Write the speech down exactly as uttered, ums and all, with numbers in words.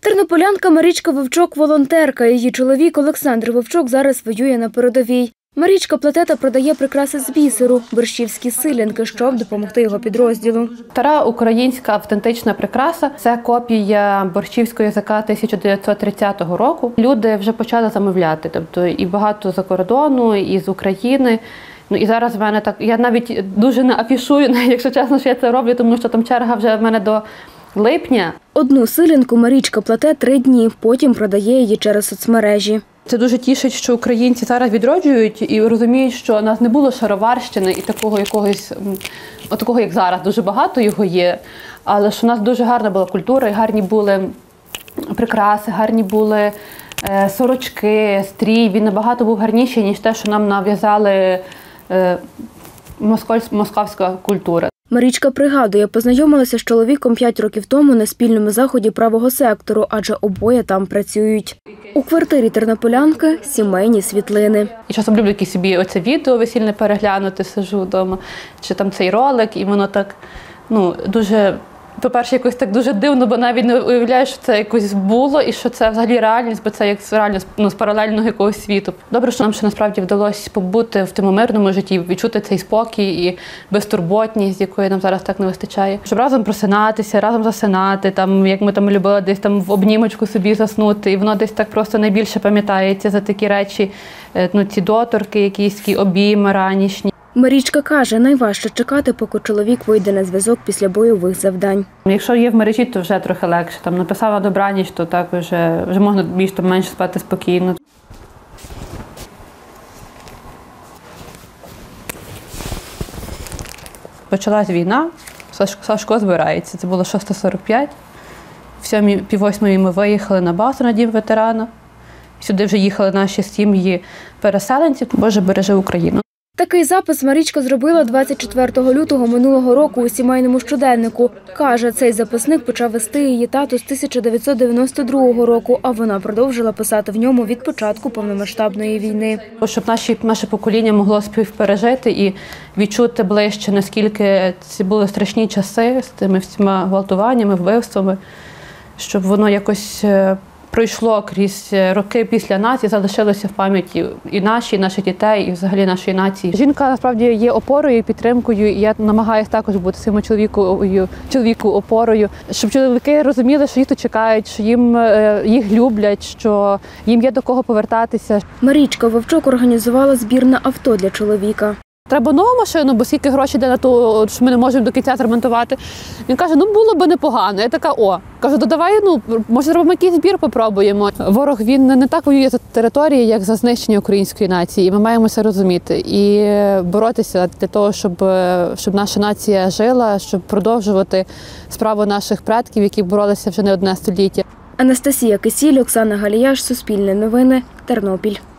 Тернополянка Марічка Вовчок – волонтерка. Її чоловік Олександр Вовчок зараз воює на передовій. Марічка плете та продає прикраси з бісеру – борщівські силянки, щоб допомогти його підрозділу. Стара українська автентична прикраса – це копія борщівського язика тисяча дев'ятсот тридцятого року. Люди вже почали замовляти, тобто і багато за кордону, і з України. Ну і зараз в мене так, я навіть дуже не афішую, якщо чесно, що я це роблю, тому що там черга вже в мене до липня. Одну силянку Марічка плете три дні, потім продає її через соцмережі. Це дуже тішить, що українці зараз відроджують і розуміють, що у нас не було шароварщини і такого якогось, такого як зараз, дуже багато його є, але що у нас дуже гарна була культура, і гарні були прикраси, гарні були е, сорочки, стрій. Він набагато був гарніший, ніж те, що нам нав'язали е, московська культура. Марічка пригадує, познайомилася з чоловіком п'ять років тому на спільному заході правого сектору, адже обоє там працюють. У квартирі тернополянки – сімейні світлини. І часом люблю якісь собі оце відео весільне переглянути, сижу вдома, чи там цей ролик, і воно так, ну, дуже, по-перше, якось так дуже дивно, бо навіть не уявляєш, що це якось було і що це взагалі реальність, бо це як реально, ну, з паралельного якогось світу. Добре, що нам ще насправді вдалося побути в тому мирному житті, відчути цей спокій і безтурботність, якої нам зараз так не вистачає. Щоб разом просинатися, разом засинати, там, як ми там любили десь там в обнімочку собі заснути, і воно десь так просто найбільше пам'ятається за такі речі, ну, ці доторки, якісь такі обійми ранішні. Марічка каже, найважче чекати, поки чоловік вийде на зв'язок після бойових завдань. Якщо є в мережі, то вже трохи легше. Там написала добраніч, то так вже, вже можна більш менше спати спокійно. Почалась війна, Сашко збирається. Це було шоста сорок п'ять. В сьомій, пів восьмої ми виїхали на базу на дім ветерана. Сюди вже їхали наші сім'ї переселенців. Боже, бережи Україну. Такий запис Марічка зробила двадцять четвертого лютого минулого року у сімейному щоденнику. Каже, цей записник почав вести її тато з тисяча дев'ятсот дев'яносто другого року, а вона продовжила писати в ньому від початку повномасштабної війни. Щоб наші, наше покоління могло співпережити і відчути ближче, наскільки ці були страшні часи з тими всіма гвалтуваннями, вбивствами, щоб воно якось пройшло крізь роки після нас і залишилося в пам'яті і наші, і наших дітей, і взагалі нашої нації. Жінка, насправді, є опорою і підтримкою, і я намагаюся також бути своєму чоловіку, чоловіку опорою, щоб чоловіки розуміли, що їх тут чекають, що їм, їх люблять, що їм є до кого повертатися. Марічка Вовчок організувала збір на авто для чоловіка. Треба нову машину, бо скільки грошей йде на ту, що ми не можемо до кінця зремонтувати. Він каже, ну було б непогано. Я така, о, кажу, то давай, ну, може зробимо якийсь збір, попробуємо. Ворог, він не так воює за території, як за знищення української нації. І ми маємо це розуміти. І боротися для того, щоб, щоб наша нація жила, щоб продовжувати справу наших предків, які боролися вже не одне століття. Анастасія Кисіль, Оксана Галіяш, Суспільне новини, Тернопіль.